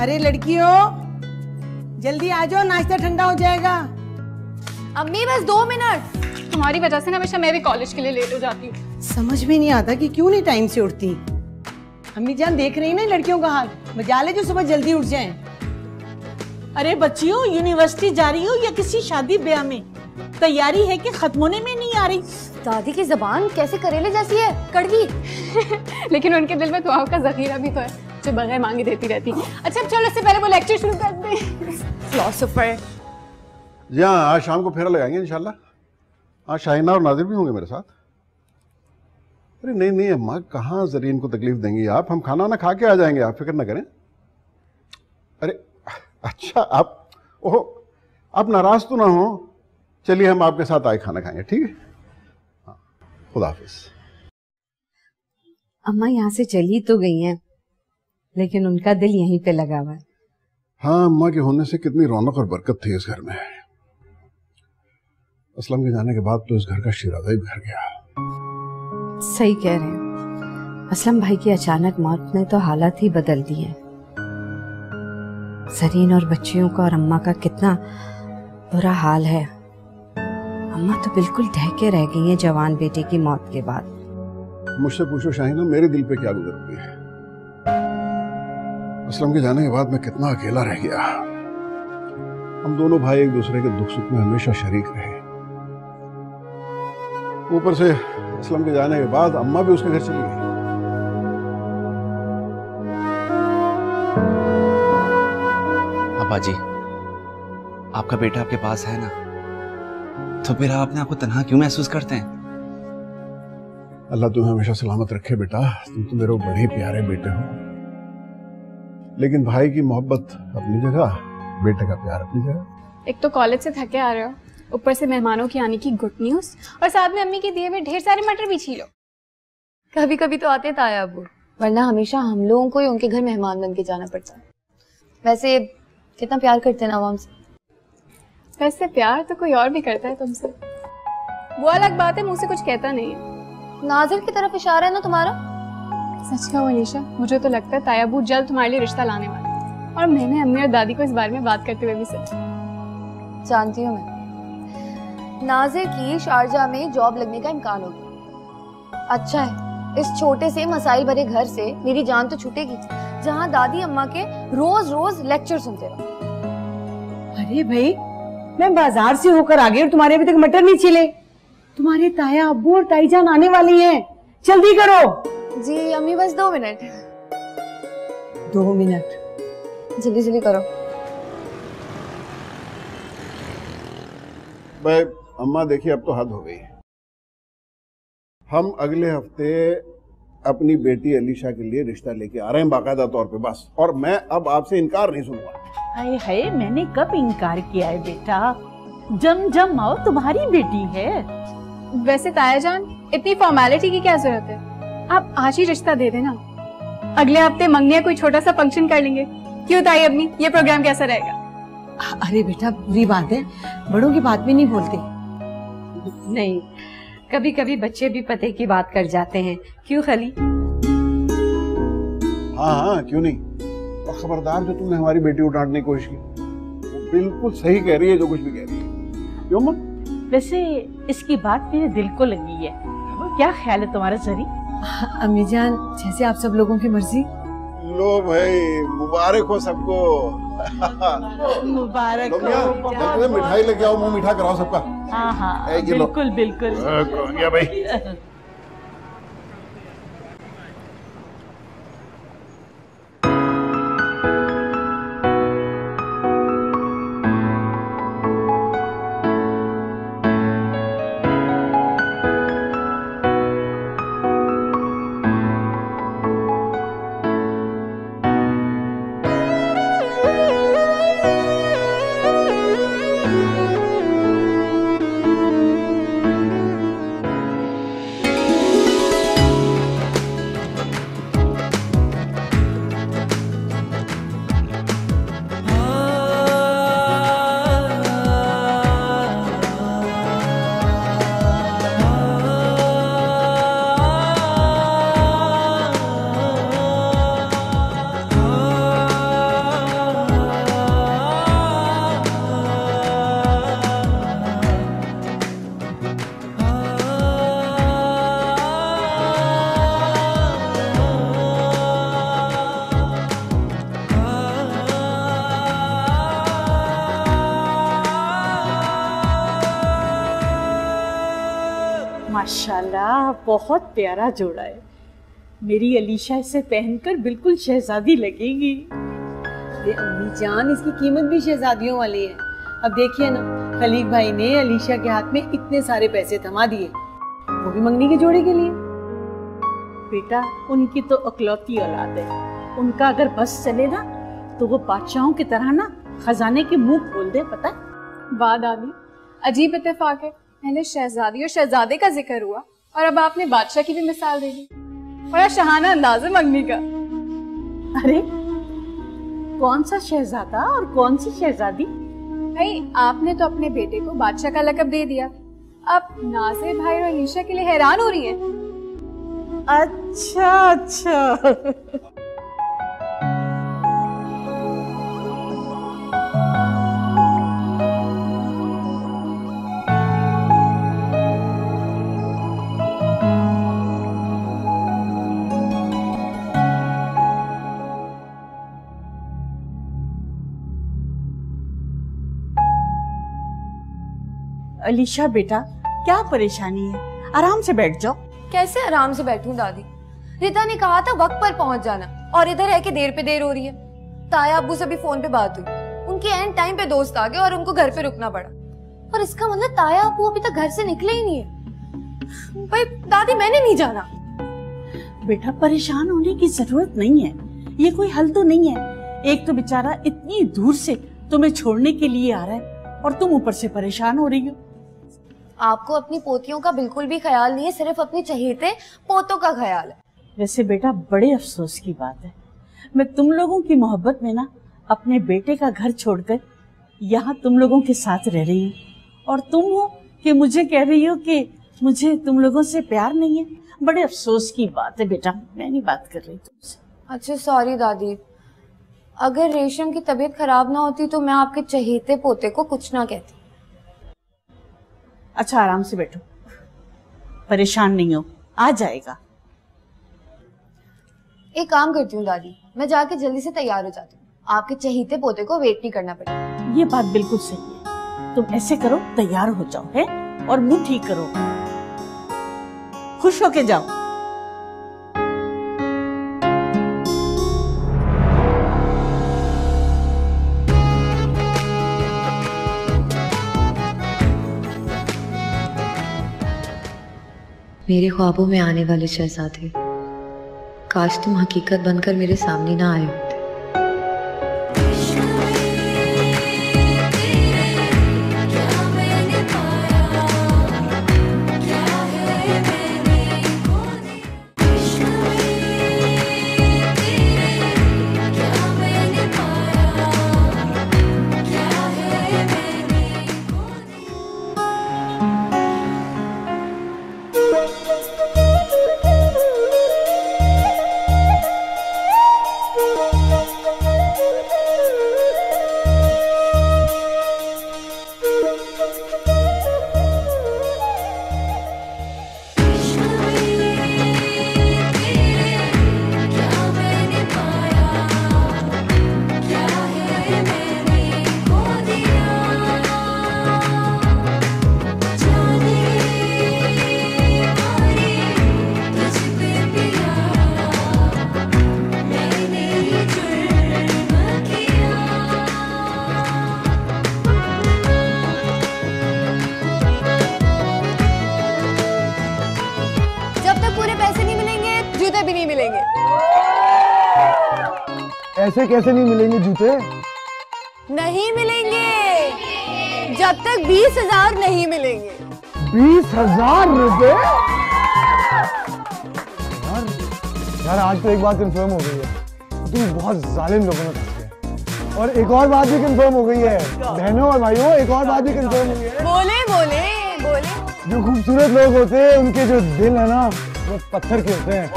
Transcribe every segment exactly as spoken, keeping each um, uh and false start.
अरे लड़कियों, जल्दी आ जाओ, नाश्ता ठंडा हो जाएगा। अम्मी बस दो मिनट। तुम्हारी वजह से ना हमेशा मैं भी कॉलेज के लिए लेट हो जाती हूँ। समझ में नहीं आता कि क्यों नहीं टाइम से उठती। अम्मी जान देख रही ना लड़कियों का हाल, बजा ले जो सुबह जल्दी उठ जाएं। अरे बच्चियों, यूनिवर्सिटी जा रही हो या किसी शादी ब्याह में? तैयारी है कि खत्म होने में नहीं आ रही? दादी की जबान कैसे करेले जैसी है, कड़वी। लेकिन उनके दिल में दुआओं का जखीरा भी तो है जो बगैर मांगे देती रहती। अच्छा चलो, इससे पहले वो लेक्चर शुरू कर दें। फिलोसोफर। जी हाँ, आज शाम को फेरा लगाएंगे इंशाल्लाह। आज शाहिना और नाजिर भी होंगे मेरे साथ। अरे नहीं नहीं अम्मा, कहाँ जरीन को तकलीफ देंगी आप? हम खाना वाना खा के आ जाएंगे, आप फिक्र ना करें। अरे अच्छा, आप ओहो, आप नाराज तो ना हो। चलिए हम आपके साथ आए खाना खाएंगे, ठीक है? हाँ, खुदा हाफिज। अम्मा यहाँ से चली तो गई हैं, लेकिन उनका दिल यहीं पे लगा हुआ है। हाँ, अम्मा के होने से कितनी रौनक और बरकत थी इस घर में। असलम के जाने के बाद तो इस घर का शिराजा ही बिखर गया। सही कह रहे हैं, असलम भाई की अचानक मौत ने तो हालात ही बदल दिए। जरीन और बच्चियों का और अम्मा का कितना बुरा हाल है। अम्मा तो बिल्कुल ढह रह गई हैं जवान बेटे की मौत के बाद। मुझसे पूछो शाहिना, मेरे दिल पे क्या गुजर हुई है। असलम के जाने के बाद मैं कितना अकेला रह गया। हम दोनों भाई एक दूसरे के दुख सुख में हमेशा शरीक रहे। ऊपर से असलम के जाने के बाद अम्मा भी उसके घर चली गई। अब्बा जी, आपका बेटा आपके पास है ना, तो फिर आप अपने आपको तन्हा क्यों महसूस करते हैं? अल्लाह तुम्हें हमेशा सलामत रखे बेटा, तुम तो मेरे बड़े प्यारे बेटे हो। लेकिन भाई की मोहब्बत अपनी जगह, बेटे का प्यार अपनी जगह। एक तो कॉलेज से थके आ रहे हो, ऊपर से मेहमानों की आने की गुड न्यूज, और साथ में अम्मी के दिए हुए ढेर सारे मटर भी छीलो। कभी कभी तो आते ताया अब्बू, वरना हमेशा हम लोगों को ही उनके घर मेहमान बन के जाना पड़ता है। वैसे कितना प्यार करते हैं ना आवाम से। वैसे प्यार तो कोई और भी करता है तुमसे, वो अलग बात है, मुंह से कुछ कहता नहीं है। नाजिर की तरफ इशारा है ना तुम्हारा? सच कहो अनीशा, मुझे तो लगता है ताया अब्बू जल्द तुम्हारे लिए रिश्ता लाने वाले हैं। और मैंने अम्मी और दादी को इस बारे में बात करते हुए भी सोचा। जानती हूँ मैं, नाजिर की शारजा में जॉब लगने का इम्कान हो गया। अच्छा है, इस छोटे से मसाइल भरे घर से मेरी जान तो छूटेगी, जहाँ दादी अम्मा के रोज रोज लेक्चर सुनते रहो। अरे भाई, मैं बाजार से होकर आ गई और तुम्हारे अभी तक मटर नहीं छिले। तुम्हारे ताया अब्बू और ताई जान आने वाली हैं, जल्दी करो। जी अम्मी, बस दो मिनट। दो मिनट जल्दी जल्दी करो। भाई अम्मा देखिए, अब तो हद हो गई। हम अगले हफ्ते अपनी बेटी अलीशा के लिए रिश्ता लेके आ रहे हैं बाकायदा तौर पे, बस। और मैं अब आपसे इनकार नहीं सुनूंगा। हाय हाय, मैंने कब इनकार किया है बेटा? जम जम आओ, तुम्हारी बेटी है। वैसे ताया जान, इतनी फॉर्मेलिटी की क्या जरूरत है? आप आज ही रिश्ता दे देना, अगले हफ्ते मंगने कोई छोटा सा फंक्शन कर लेंगे। क्यों ताई अम्मी, ये प्रोग्राम कैसा रहेगा? अरे बेटा, बुरी बात है, बड़ों की बात भी नहीं बोलते। नहीं, कभी कभी बच्चे भी पते की बात कर जाते हैं। क्यों खली? हाँ हाँ, क्यों नहीं। और खबरदार, जो तुमने हमारी बेटी को डांटने की कोशिश की, वो बिल्कुल सही कह रही है जो कुछ भी कह रही है। क्यों मां? वैसे इसकी बात मेरे दिल को लगी है। क्या ख्याल है तुम्हारा जरी? अम्मी जान, जैसे आप सब लोगों की मर्जी। लो भाई, मुबारक हो सबको। मुबारक हो। मिठाई लेके आओ, मुंह मीठा कराओ सबका। हाँ हाँ, बिल्कुल बिल्कुल। कौन गया भाई? माशाल्लाह, बहुत प्यारा जोड़ा है। मेरी अलीशा इसे पहनकर बिल्कुल शहजादी लगेगी। ये अम्मी जान, इसकी कीमत भी शहजादियों वाली है। अब देखिए ना, खलीक भाई ने अलीशा के हाथ में इतने सारे पैसे थमा दिए, वो भी मंगनी के जोड़े के लिए। बेटा, उनकी तो अकलौती औलाद है। उनका अगर बस चले ना तो वो बादशाहों की तरह ना खजाने के मुंह खोल दे, पता है? वाह दादी, अजीब इत्तेफाक है। पहले शहजादी और शहजादे का जिक्र हुआ और अब आपने बादशाह की भी मिसाल दे दी। बड़ा शहाना अंदाज है मंगनी का। अरे कौन सा शहजादा और कौन सी शहजादी? भाई, आपने तो अपने बेटे को बादशाह का लक़ब दे दिया, अब नाज़िर भाई और अलीशा के लिए हैरान हो रही है। अच्छा अच्छा। अलीशा बेटा, क्या परेशानी है? आराम से बैठ जाओ। कैसे आराम से बैठूं दादी? रिता ने कहा था वक्त पर पहुंच जाना और इधर है कि देर पे देर हो रही है। ताया अब्बू से भी फोन पे बात हुई, उनके एंड टाइम पे दोस्त आ गए और उनको घर पे रुकना पड़ा। और इसका मतलब ताया अब्बू अभी तक घर से निकले ही नहीं है। भाई दादी, मैंने नहीं जाना। बेटा, परेशान होने की जरूरत नहीं है, ये कोई हल तो नहीं है। एक तो बेचारा इतनी दूर से तुम्हें छोड़ने के लिए आ रहा है और तुम ऊपर से परेशान हो रही हो। आपको अपनी पोतियों का बिल्कुल भी ख्याल नहीं है, सिर्फ अपने चहेते पोतों का ख्याल है। वैसे बेटा, बड़े अफसोस की बात है, मैं तुम लोगों की मोहब्बत में ना अपने बेटे का घर छोड़कर यहाँ तुम लोगों के साथ रह रही हूँ, और तुम हो कि मुझे कह रही हो कि मुझे तुम लोगों से प्यार नहीं है। बड़े अफसोस की बात है बेटा, मैं नहीं बात कर रही तुमसे। अच्छा सॉरी दादी, अगर रेशम की तबीयत खराब ना होती तो मैं आपके चहेते पोते को कुछ ना कहती। अच्छा, आराम से बैठो, परेशान नहीं हो, आ जाएगा। एक काम करती हूँ दादी, मैं जाके जल्दी से तैयार हो जाती हूँ, आपके चहेते पोते को वेट नहीं करना पड़ेगा। ये बात बिल्कुल सही है। तुम ऐसे करो, तैयार हो जाओ है, और मुंह ठीक करो, खुश होके जाओ। मेरे ख्वाबों में आने वाले शहजादे, काश तुम हकीकत बनकर मेरे सामने ना आए होते। ऐसे कैसे नहीं मिलेंगे जूते? नहीं मिलेंगे जब तक बीस हजार नहीं मिलेंगे। बीस हजार रुपए? यार यार आज तो एक बात कंफर्म हो गई है, तुम बहुत जालिम लोगों में फंस गए। और एक और बात भी कंफर्म हो गई है बहनों और भाइयों, एक और बात भी कंफर्म हो गई है। बोले बोले बोले। जो खूबसूरत लोग होते हैं उनके जो दिल है ना वो पत्थर के होते हैं।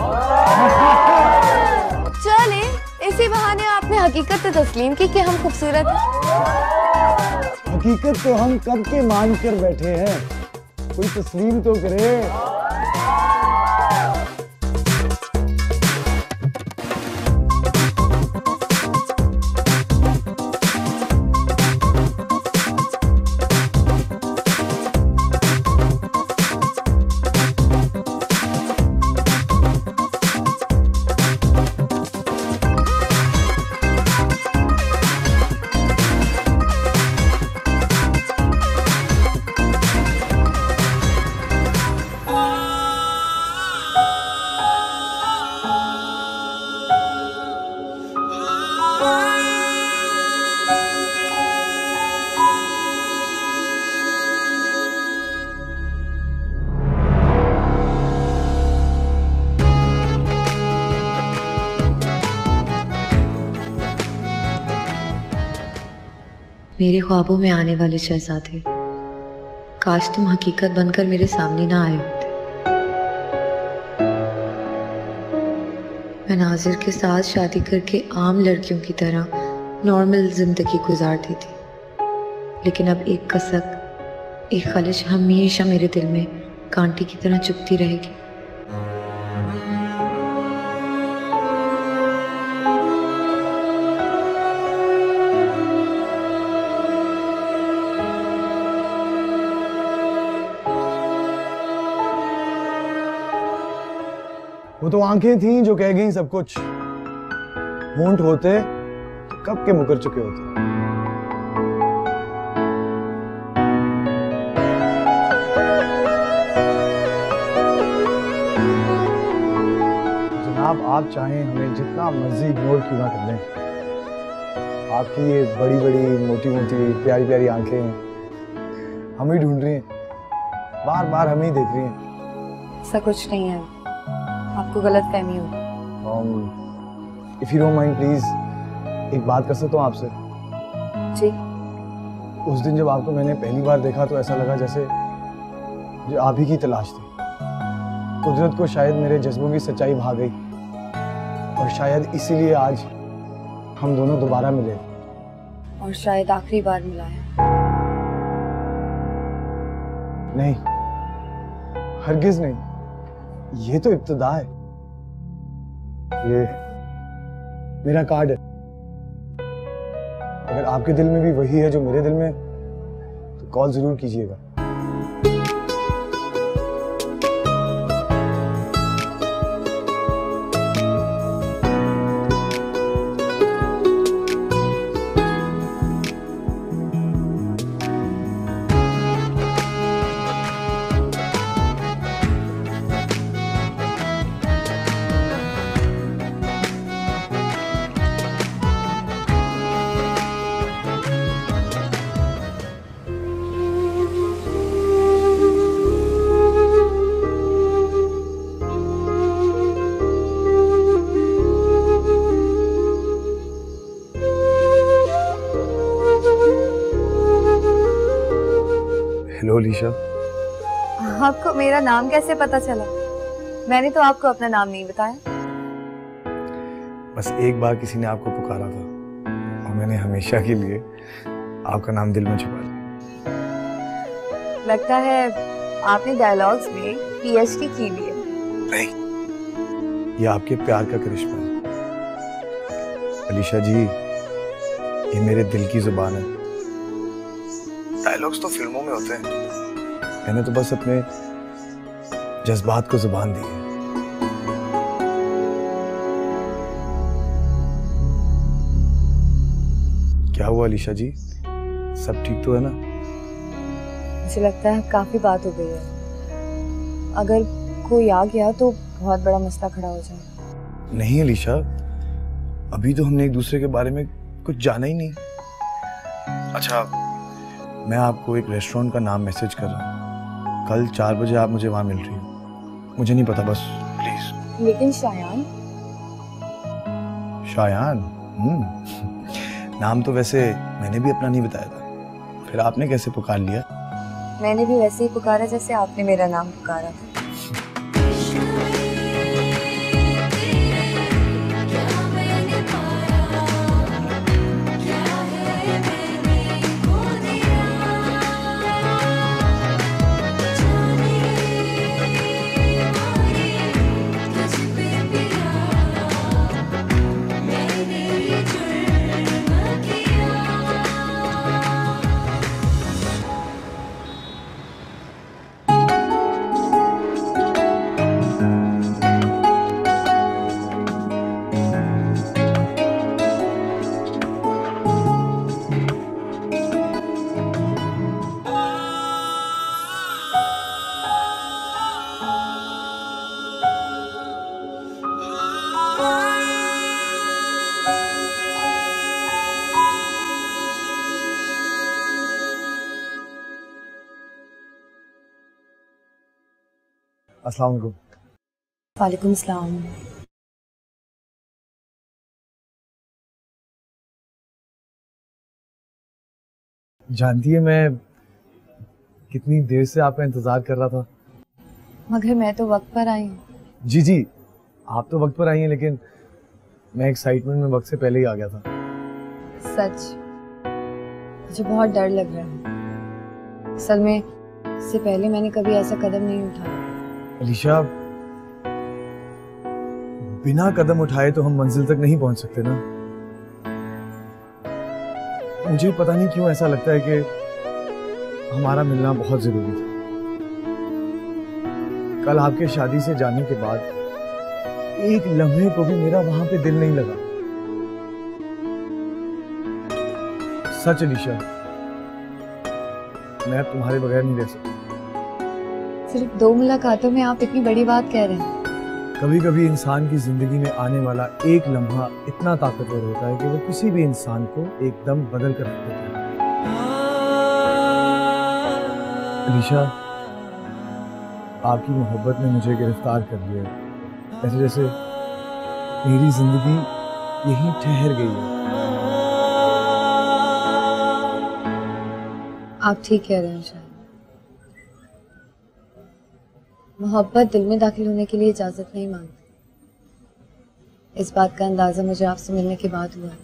चले, इसी बहाने आपने हकीकत तो तस्लीम की कि हम खूबसूरत हैं। हकीकत तो हम कब के मान कर बैठे हैं, कोई तस्लीम तो करे। मेरे ख्वाबों में आने वाले शहजादे, काश तुम हकीकत बनकर मेरे सामने ना आए होते। मैं नाजिर के साथ शादी करके आम लड़कियों की तरह नॉर्मल जिंदगी गुजारती थी, लेकिन अब एक कसक, एक खलिश हमेशा मेरे दिल में कांटे की तरह चुभती रहेगी। वो तो आंखें थीं जो कह गई सब कुछ, होंठ होते तो कब के मुकर चुके होते। जनाब आप चाहें हमें जितना मर्जी इग्नोर क्यों ना कर लें, आपकी ये बड़ी बड़ी मोटी मोटी प्यारी प्यारी आंखें हम ही ढूंढ रही हैं, बार बार हम ही देख रही हैं। ऐसा कुछ नहीं है, आपको गलत फहमी होगी। If you don't mind please एक बात कर सकता हूँ आपसे? जी। उस दिन जब आपको मैंने पहली बार देखा तो ऐसा लगा जैसे जो आप ही की तलाश थी। कुदरत को शायद मेरे जज्बों की सच्चाई भा गई और शायद इसीलिए आज हम दोनों दोबारा मिले, और शायद आखिरी बार मिला है। नहीं, हरगिज नहीं, ये तो इब्तिदा है। ये मेरा कार्ड है, अगर आपके दिल में भी वही है जो मेरे दिल में, तो कॉल जरूर कीजिएगा। हेलो अलीशा। आपको मेरा नाम कैसे पता चला? मैंने तो आपको अपना नाम नहीं बताया। बस एक बार किसी ने आपको पुकारा था और मैंने हमेशा के लिए आपका नाम दिल में छुपा लिया। लगता है आपने डायलॉग्स में पीएचडी की भी है। नहीं, ये आपके प्यार का करिश्मा है अलीशा जी, ये मेरे दिल की जुबान है। डायलॉग्स तो फिल्मों में होते हैं, मैंने तो बस अपने जज्बात को जुबान दी है। क्या हुआ अलीशा जी, सब ठीक तो है ना? मुझे लगता है काफी बात हो गई है, अगर कोई आ गया तो बहुत बड़ा मसला खड़ा हो जाएगा। नहीं अलीशा, अभी तो हमने एक दूसरे के बारे में कुछ जाना ही नहीं। अच्छा, मैं आपको एक रेस्टोरेंट का नाम मैसेज कर रहा हूँ, कल चार बजे आप मुझे वहां मिल रही हो। मुझे नहीं पता, बस प्लीज। लेकिन शायान। शायान? हम्म नाम तो वैसे मैंने भी अपना नहीं बताया था, फिर आपने कैसे पुकार लिया? मैंने भी वैसे ही पुकारा जैसे आपने मेरा नाम पुकारा था। अस्सलाम वालेकुम। वालेकुम सलाम। जानती है मैं कितनी देर से आपका इंतजार कर रहा था। मगर मैं तो वक्त पर आई हूँ। जी जी, आप तो वक्त पर आई हैं, लेकिन मैं एक्साइटमेंट में वक्त से पहले ही आ गया था। सच मुझे बहुत डर लग रहा है। असल में इससे पहले मैंने कभी ऐसा कदम नहीं उठाया। अलीशा, बिना कदम उठाए तो हम मंजिल तक नहीं पहुंच सकते ना। मुझे पता नहीं क्यों ऐसा लगता है कि हमारा मिलना बहुत जरूरी था। कल आपके शादी से जाने के बाद एक लम्हे को भी मेरा वहां पे दिल नहीं लगा। सच अलीशा, मैं अब तुम्हारे बगैर नहीं रह सकता। सिर्फ दो मुलाकातों में आप इतनी बड़ी बात कह रहे हैं। कभी कभी इंसान की जिंदगी में आने वाला एक लम्हा इतना ताकतवर होता है कि वो किसी भी इंसान को एकदम बदल कर रख देता है। अलीशा, आपकी मोहब्बत ने मुझे गिरफ्तार कर लिया है, ऐसे जैसे मेरी जिंदगी यहीं ठहर गई है। आप ठीक कह रहे हैं शायद। मोहब्बत दिल में दाखिल होने के लिए इजाजत नहीं मांगती। इस बात का अंदाजा मुझे आपसे मिलने के बाद हुआ।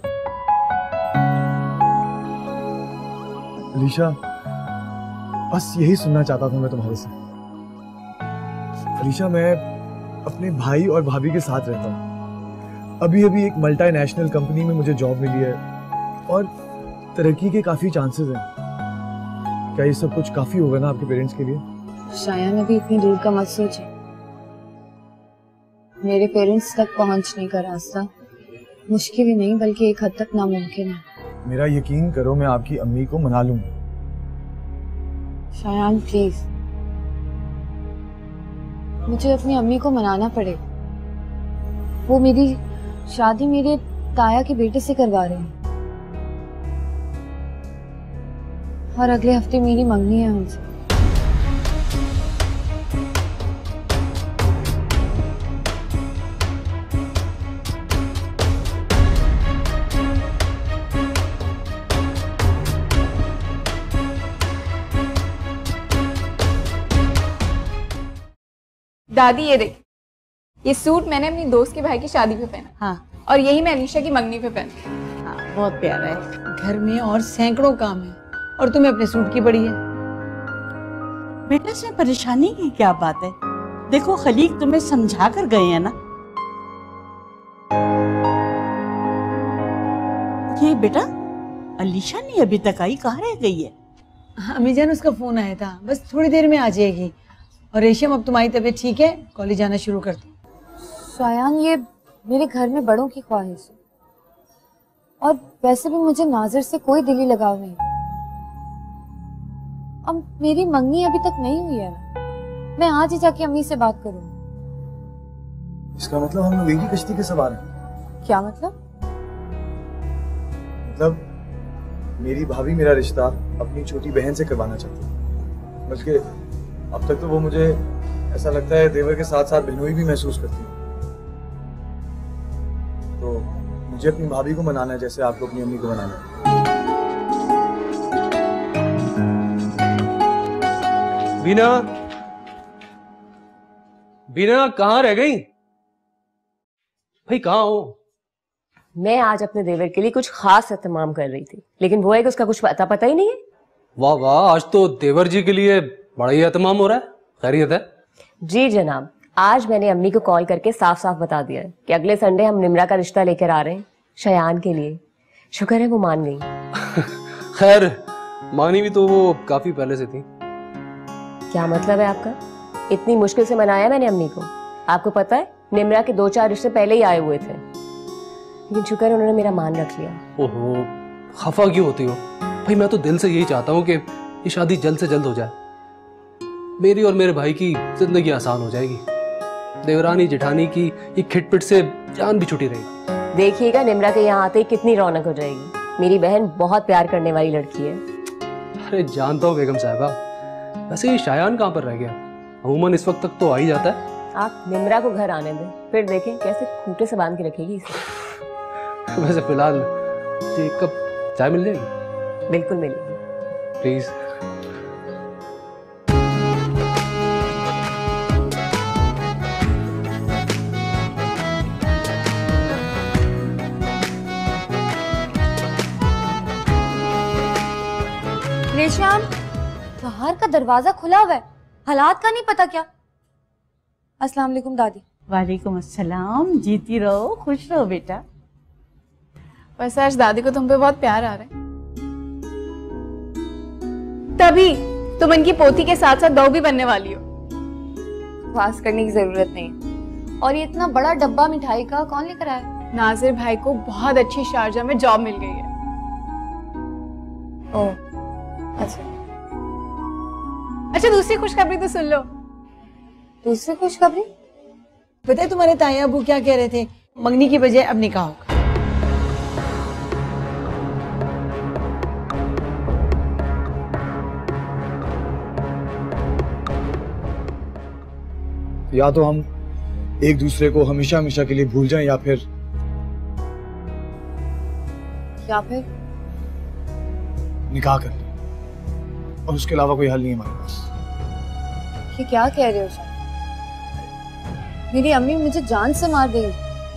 अलीशा, बस यही सुनना चाहता था मैं तुम्हारे से। अलीशा, मैं अपने भाई और भाभी के साथ रहता हूँ। अभी अभी एक मल्टीनेशनल कंपनी में मुझे जॉब मिली है और तरक्की के काफी चांसेस हैं। क्या ये सब कुछ काफी होगा ना आपके पेरेंट्स के लिए? शायद अभी इतनी दूर का मत सोचे। मेरे पेरेंट्स तक पहुंचने का रास्ता मुश्किल ही नहीं बल्कि एक हद तक नामुमकिन है। मेरा यकीन करो, मैं आपकी अम्मी को मना लूंगा। शायान प्लीज, मुझे अपनी अम्मी को मनाना पड़ेगा। वो मेरी शादी मेरे ताया के बेटे से करवा रहे हैं और अगले हफ्ते मेरी मंगनी है उनसे। दादी ये देख, ये सूट मैंने अपनी दोस्त के भाई की शादी पे पहना। हाँ और यही मैं अलीशा की मंगनी पे पहना। हाँ, बहुत प्यारा है। घर में और सैकड़ों काम है और तुम्हें अपने सूट की पड़ी है। बेटा, इसमें परेशानी की क्या बात है? देखो, खलीक तुम्हें समझा कर गए हैं ना। ये बेटा, अलीशा नहीं अभी तक आई, कहाँ रह गई है? अम्मी जान, उसका फोन आया था, बस थोड़ी देर में आ जाएगी। और रेशम, अब तुम्हारी तबीयत ठीक है? कॉलेज जाना शुरू कर दो। शायान, ये मेरे घर में बड़ों की ख्वाहिश है और वैसे भी मुझे नाजिर से कोई दिली लगाव नहीं। अब मेरी मंगनी अभी तक नहीं हुई है ना, मैं आज ही जाके अम्मी से बात करूँ। इसका मतलब हम लोग एक ही कश्ती के सवार हैं। क्या मतलब? मतलब मेरी भाभी मेरा रिश्ता अपनी छोटी बहन से करवाना चाहती है, बल्कि अब तक तो वो मुझे ऐसा लगता है देवर के साथ साथ बहनोई भी महसूस करती है। तो मुझे अपनी भाभी को मनाना है जैसे आपको अपनी अम्मी को मनाना है। बीना, बीना कहाँ रह गई भाई? कहाँ हो? मैं आज अपने देवर के लिए कुछ खास एहतमाम कर रही थी, लेकिन वो है कि उसका कुछ पता पता ही नहीं है। वाह वाह, आज तो देवर जी के लिए बड़ा ही एहतमाम हो रहा है। खैरियत है? जी जनाब, आज मैंने अम्मी को कॉल करके साफ साफ बता दिया है कि अगले संडे हम निम्रा का रिश्ता लेकर आ रहे हैं शयान के लिए। शुक्र है वो मान गई। खैर, मानी भी तो वो काफी पहले से थी। क्या मतलब है आपका? इतनी मुश्किल से मनाया मैंने अम्मी को। आपको पता है निम्रा के दो चार रिश्ते पहले ही आए हुए थे, लेकिन शुक्र है उन्होंने मेरा मान रख लिया। ओहो, खफा क्यों होती हो भाई? मैं तो दिल से यही चाहता हूँ कि ये शादी जल्द से जल्द हो जाए। मेरी और मेरे भाई की जिंदगी आसान हो जाएगी। देवरानी जेठानी की ये खिटपिट से जान भी छुटी रहेगी। देखिएगा निम्रा के यहाँ आते ही कितनी रौनक हो जाएगी। मेरी बहन बहुत प्यार करने वाली लड़की है। अरे जानता हूँ बेगम साहबा, वैसे ये शायान कहाँ पर रह गया? अमूमन इस वक्त तक तो आ ही जाता है। आप निम्रा को घर आने दें, फिर देखें कैसे खूंटे से बांध के रखेगी इसे। वैसे फिलहाल एक कप चाय मिल जाएगी? बिल्कुल मिलेगी। प्लीज। रेशम, बाहर का दरवाजा खुला हुआ है, हालात का नहीं पता क्या। अस्सलाम वालेकुम दादी। वालेकुम अस्सलाम, जीती रहो, खुश रहो बेटा। वैसे आज दादी को तुम पे बहुत प्यार आ रहा है, तभी तुम इनकी पोती के साथ साथ बहू भी बनने वाली हो। बकवास करने की जरूरत नहीं। और ये इतना बड़ा डब्बा मिठाई का कौन लेकर आया? नाजिर भाई को बहुत अच्छी शारजा में जॉब मिल गई है। ओह, अच्छा अच्छा, दूसरी खुशखबरी तो सुन लो। दूसरी खुशखबरी? पता है तुम्हारे ताया अबू क्या कह रहे थे? मंगनी की बजाय अब निकाह होगा। या तो हम एक दूसरे को हमेशा हमेशा के लिए भूल जाएं या फिर या फिर निकाह कर लें, और उसके अलावा कोई हल नहीं है हमारे पास। ये क्या कह रहे हो सर? मेरी अम्मी मुझे जान से मार देगी।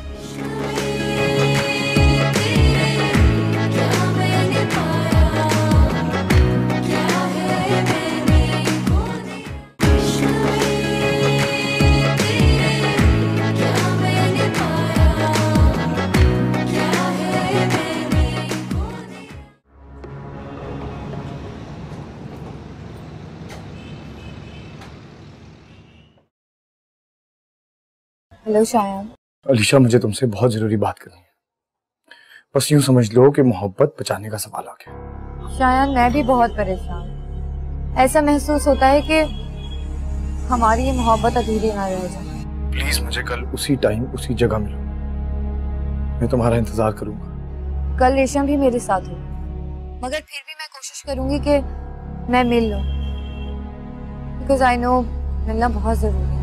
हेलो शायान। अलीशा, मुझे तुमसे बहुत जरूरी बात करनी है। बस यूं समझ लो कि मोहब्बत बचाने का सवाल आ गया। शायान, मैं भी बहुत परेशान। ऐसा महसूस होता है कि हमारी ये मोहब्बत अधूरी ना रह जाए। प्लीज मुझे कल उसी टाइम उसी जगह मिलो, मैं तुम्हारा इंतजार करूंगा। कल रेशम भी मेरे साथ हो, मगर फिर भी मैं कोशिश करूंगी कि मैं मिल लूं, बिकॉज आई नो मिलना बहुत जरूरी है।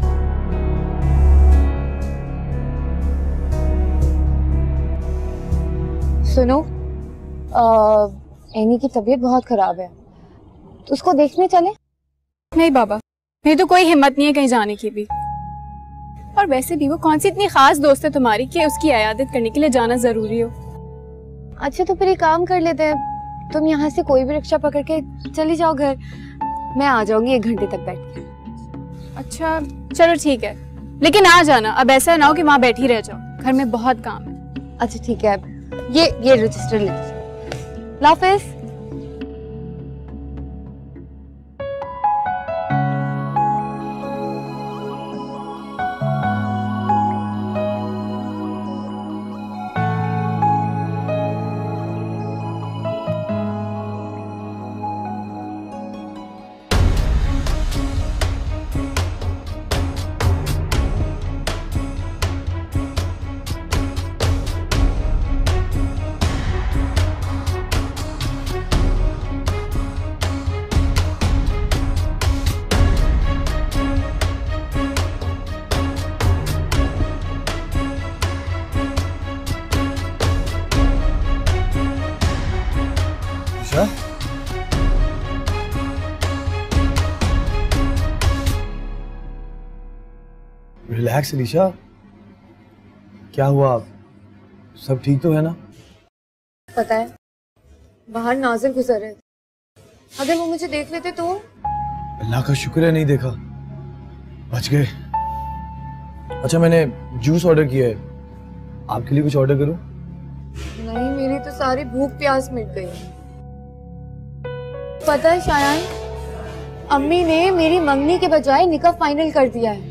सुनो, एनी की तबीयत बहुत खराब है, तो उसको देखने चले? नहीं बाबा, मेरी तो कोई हिम्मत नहीं है कहीं जाने की भी। और वैसे भी वो कौन सी इतनी खास दोस्त है तुम्हारी कि उसकी इयादत करने के लिए जाना जरूरी हो? अच्छा, तो फिर एक काम कर लेते हैं, तुम यहाँ से कोई भी रिक्शा पकड़ के चली जाओ घर, मैं आ जाऊंगी एक घंटे तक बैठ के। अच्छा चलो ठीक है, लेकिन आ जाना, अब ऐसा ना हो कि वहाँ बैठी रह जाओ, घर में बहुत काम है। अच्छा ठीक है, ये ये रजिस्टर ले लीजिए। लाफिज। रिलैक्स अलीशा, क्या हुआ? सब ठीक तो है ना? पता है, बाहर नाजिर गुजर रहे थे, अगर वो मुझे देख लेते तो। अल्लाह का शुक्र है नहीं देखा, बच गए। अच्छा, मैंने जूस ऑर्डर किया है, आपके लिए कुछ ऑर्डर करूं? नहीं, मेरी तो सारी भूख प्यास मिट गई। पता है शायान, अम्मी ने मेरी मंगनी के बजाय निकाह फाइनल कर दिया है।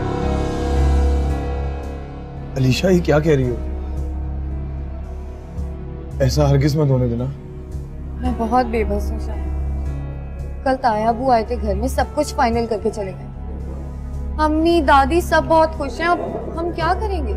अलीशा, ये क्या कह रही हो? ऐसा हरगिज मत होने देना। मैं बहुत बेबस हूँ शायद। कल ताया अबू आए थे घर में, सब कुछ फाइनल करके चले गए। अम्मी दादी सब बहुत खुश हैं, अब हम क्या करेंगे?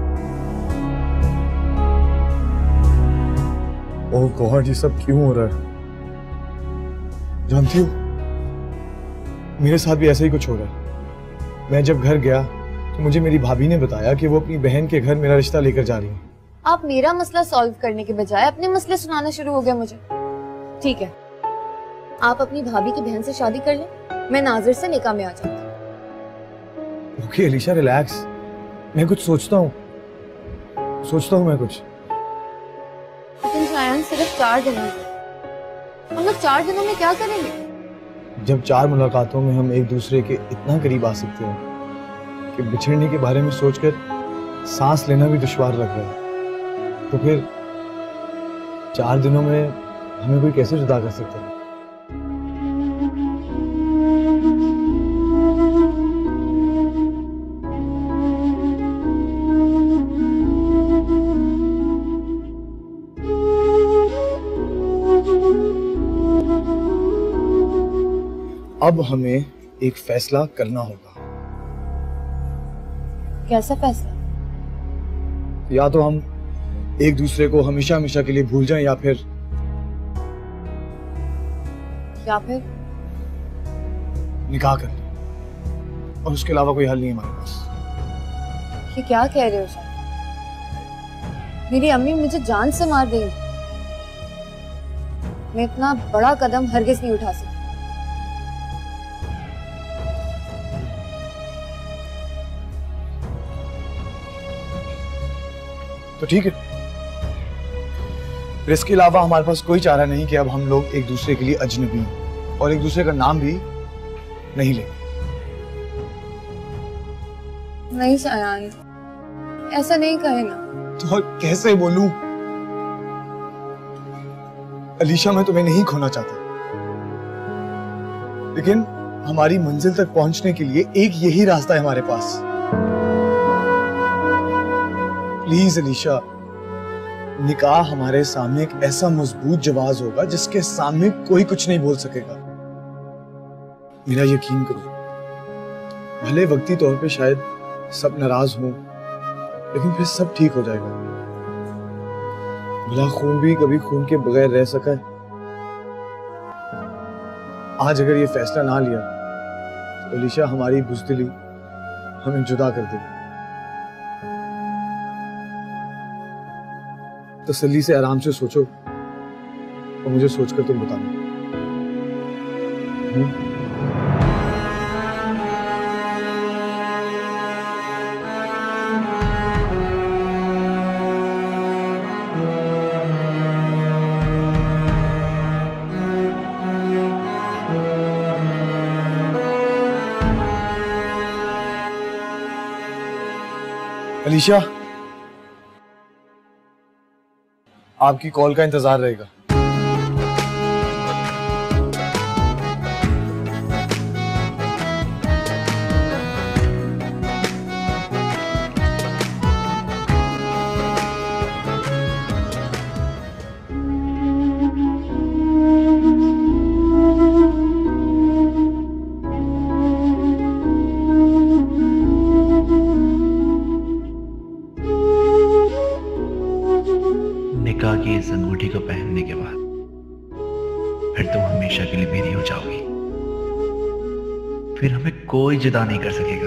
ओह गॉड, ये सब क्यों हो रहा है? जानती हो, मेरे साथ भी ऐसा ही कुछ हो रहा है। मैं जब घर गया तो मुझे मेरी भाभी ने बताया कि वो अपनी बहन के घर मेरा रिश्ता लेकर जा रही है। आप मेरा मसला सॉल्व करने के बजाय अपने मसले सुनाना शुरू हो गया मुझे। ठीक है, आप अपनी भाभी की बहन से शादी कर लें, मैं नाजिर से निकाह में आ जाती हूँ। ओके अलीशा रिलैक्स, मैं कुछ सोचता हूँ सोचता हूँ मैं कुछ। लेकिन शायद सिर्फ चार दिन में, हम लोग चार दिनों में क्या करेंगे? जब चार मुलाकातों में हम एक दूसरे के इतना करीब आ सकते हैं कि बिछड़ने के बारे में सोचकर सांस लेना भी दुश्वार लग रहा है, तो फिर चार दिनों में हमें कोई कैसे जुदा कर सकता है? अब हमें एक फैसला करना होगा। कैसा फैसला? या तो हम एक दूसरे को हमेशा हमेशा के लिए भूल जाएं, या फिर या फिर निकाह कर लें, और उसके अलावा कोई हल नहीं है हमारे पास। ये क्या कह रहे हो सर? मेरी अम्मी मुझे जान से मार देंगी। मैं इतना बड़ा कदम हरगिज नहीं उठा सकती। तो ठीक है, इसके अलावा हमारे पास कोई चारा नहीं कि अब हम लोग एक दूसरे के लिए अजनबी हैं और एक दूसरे का नाम भी नहीं लेंगे। नहीं शायान, ऐसा नहीं कहे ना। तो कैसे बोलूं? अलीशा, मैं तुम्हें नहीं खोना चाहता, लेकिन हमारी मंजिल तक पहुंचने के लिए एक यही रास्ता है हमारे पास। प्लीज अलीशा, निकाह हमारे सामने एक ऐसा मजबूत जवाब होगा जिसके सामने कोई कुछ नहीं बोल सकेगा। मेरा यकीन करो, भले वक्ती तौर पे शायद सब नाराज हों, लेकिन फिर सब ठीक हो जाएगा। भला खून भी कभी खून के बगैर रह सका है? आज अगर ये फैसला ना लिया तो अलीशा हमारी बुज़दिली हमें जुदा कर देगी। तसल्ली से आराम से सोचो और मुझे सोचकर तुम बताना। अलीशा, आपकी कॉल का इंतजार रहेगा। निकाह की इस अंगूठी को पहनने के बाद फिर तुम हमेशा के लिए मेरी हो जाओगी। फिर हमें कोई जुदा नहीं कर सकेगा।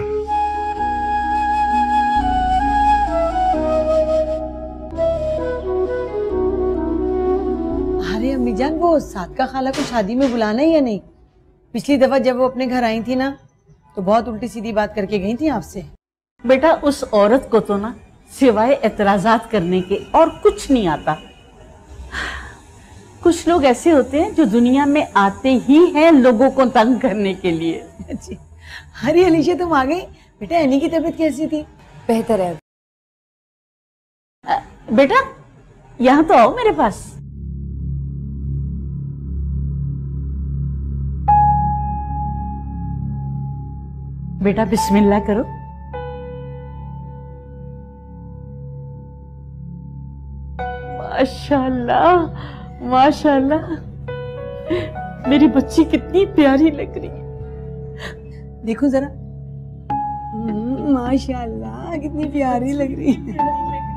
अरे अम्मी जान, वो सादका खाला को शादी में बुलाना है या नहीं? पिछली दफा जब वो अपने घर आई थी ना, तो बहुत उल्टी सीधी बात करके गई थी आपसे। बेटा, उस औरत को तो ना सिवाय एतराजात करने के और कुछ नहीं आता। कुछ लोग ऐसे होते हैं जो दुनिया में आते ही हैं लोगों को तंग करने के लिए। अरे अलीशा, तुम आ गई। बेटा, एनी की तबीयत कैसी थी? बेहतर है। आ, बेटा यहाँ तो आओ मेरे पास। बेटा बिस्मिल्लाह करो। माशाल्लाह माशाल्लाह, मेरी बच्ची कितनी प्यारी लग रही है। देखो जरा, माशाल्लाह कितनी प्यारी लग रही है।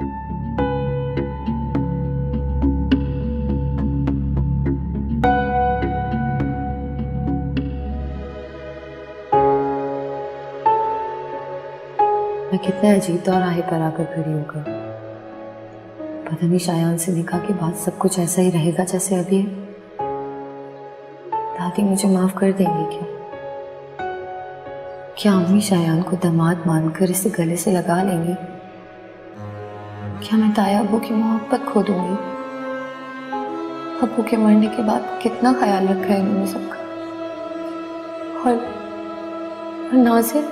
मैं कितने अजीब दौर आए पर आकर खड़ी होकर। पता नहीं शायान से निकाह के बाद सब कुछ ऐसा ही रहेगा जैसे अभी है। दादी मुझे माफ कर देंगे क्या? क्या अम्मी शायान को दामाद मानकर इसे गले से लगा लेंगी? क्या मैं ताया अब्बू की मोहब्बत खो दूंगी? अब्बू के मरने के बाद कितना ख्याल रखा है इन्होंने सबका, और, और नाज़िर,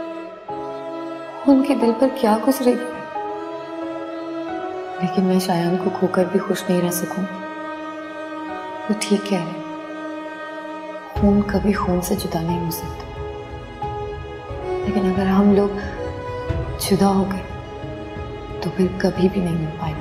उनके दिल पर क्या गुजरेगी? लेकिन मैं शायान को खोकर भी खुश नहीं रह सकूं। वो ठीक कह रहे, खून कभी खून से जुदा नहीं हो सकता, लेकिन अगर हम लोग जुदा हो गए तो फिर कभी भी नहीं मिल पाएंगे।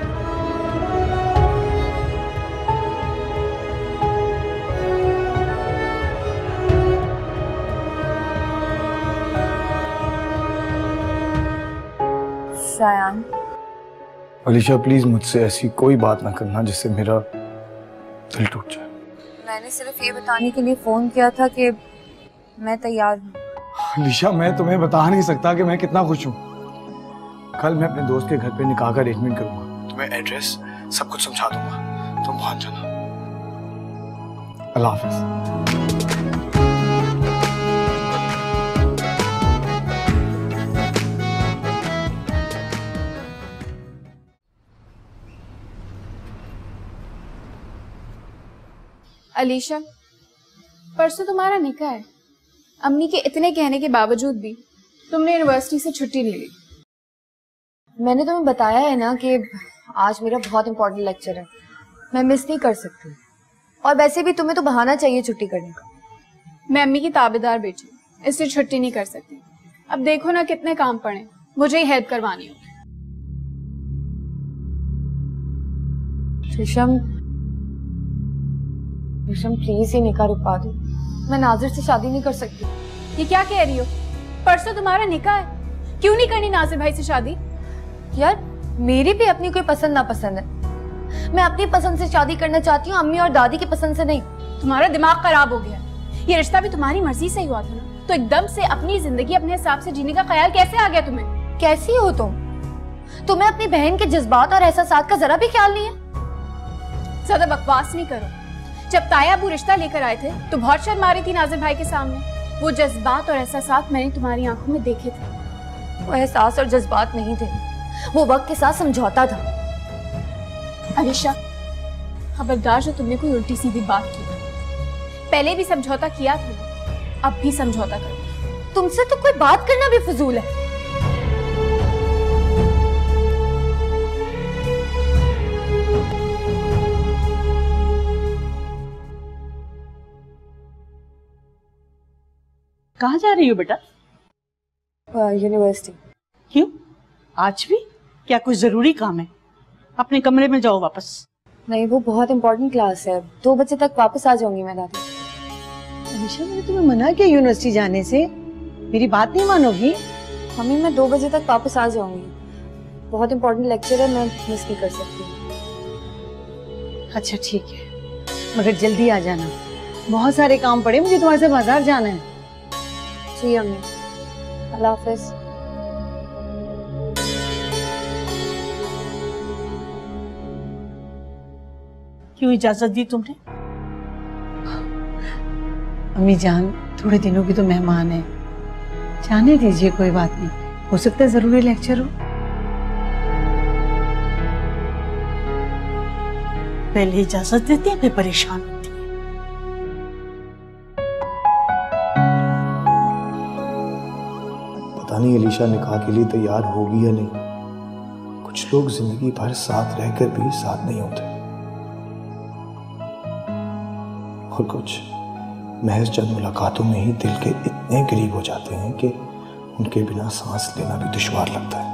शायान, अलीशा प्लीज मुझसे ऐसी कोई बात ना करना जिससे मेरा दिल टूट जाए। मैंने सिर्फ ये बताने के लिए फोन किया था कि मैं तैयार हूँ। अलीशा मैं तुम्हें बता नहीं सकता कि मैं कितना खुश हूँ। कल मैं अपने दोस्त के घर पे निकाह का अरेंजमेंट करूंगा, तुम्हें एड्रेस सब कुछ समझा दूंगा, तुम पहुंच जाना। अल्लाह हाफिज। अलीशा, परसों तुम्हारा निकाह है। अम्मी के इतने कहने के बावजूद भी तुमने यूनिवर्सिटी से छुट्टी ले ली। मैंने तुम्हें बताया है ना कि आज मेरा बहुत इंपॉर्टेंट लेक्चर है, मैं मिस नहीं कर सकती। और वैसे भी तुम्हें तो बहाना चाहिए छुट्टी करने का। मैं अम्मी की ताबेदार बेटी हूँ, इसलिए छुट्टी नहीं कर सकती। अब देखो ना कितने काम पड़े, मुझे ही हेल्प करवानी होगी। शीशम, शीशम प्लीज ये निकाह रुकवा दो, मैं नाजिर से शादी नहीं कर सकती। ये क्या कह रही हो? परसों तुम्हारा निकाह है, क्यों नहीं करनी नाजिर भाई से शादी? यार मेरी भी अपनी कोई पसंद ना पसंद है, मैं अपनी पसंद से शादी करना चाहती हूँ, अम्मी और दादी की पसंद से नहीं। तुम्हारा दिमाग खराब हो गया। ये रिश्ता भी तुम्हारी मर्जी से ही हुआ था ना, तो एकदम से अपनी जिंदगी अपने हिसाब से जीने का ख्याल कैसे आ गया तुम्हें? कैसी हो तुम? तुम्हें अपनी बहन के जज्बात और एहसासात का जरा भी ख्याल नहीं है? ज्यादा बकवास नहीं करो। जब ताया अबू रिश्ता लेकर आए थे तो बहुत शर्म आ रही थी नाजिर भाई के सामने। वो जज्बात और एहसासात मैंने तुम्हारी आंखों में देखे थे। वो एहसास और जज्बात नहीं थे, वो वक्त के साथ समझौता था। अलीशा, खबरदार जो तुमने कोई उल्टी सीधी बात की। पहले भी समझौता किया था, अब भी समझौता करो। तुमसे तो कोई बात करना भी फजूल है। कहाँ जा रही हो बेटा? यूनिवर्सिटी। क्यों, आज भी? क्या कुछ जरूरी काम है? अपने कमरे में जाओ वापस। नहीं, वो बहुत इंपॉर्टेंट क्लास है, दो बजे तक वापस आ जाऊंगी मैं दादी। अलीशा, मैंने तुम्हें मना किया यूनिवर्सिटी जाने से, मेरी बात नहीं मानोगी? मम्मी मैं दो बजे तक वापस आ जाऊंगी, बहुत इंपॉर्टेंट लेक्चर है, मैं मिस नहीं कर सकती। अच्छा ठीक है, मगर जल्दी आ जाना, बहुत सारे काम पड़े मुझे, तुम्हारे साथ बाजार जाना है। जी अम्मी, अल्लाह हाफिज। क्यों इजाजत दी तुमने? अम्मी जान, थोड़े दिनों की तो मेहमान है, जाने दीजिए, कोई बात नहीं, हो सकता है जरूरी लेक्चर हो। पहले इजाजत देती है फिर परेशान होती है। पता नहीं अलीशा निकाह के लिए तैयार होगी या नहीं। कुछ लोग जिंदगी भर साथ रहकर भी साथ नहीं होते, और कुछ महज चंद मुलाकातों में ही दिल के इतने करीब हो जाते हैं कि उनके बिना सांस लेना भी दुश्वार लगता है।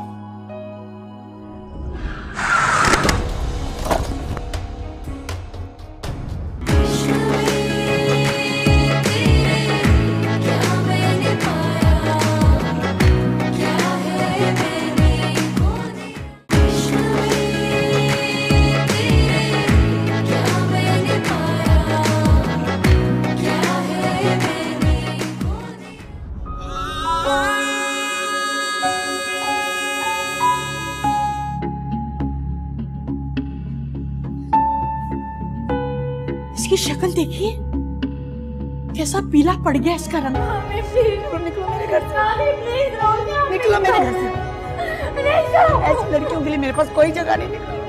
इसकी शक्ल देखिए, कैसा पीला पड़ गया इसका रंग। निकलो मेरे घर से, निकलो मेरे घर से। ऐसी लड़कियों के लिए मेरे पास कोई जगह नहीं। निकलो।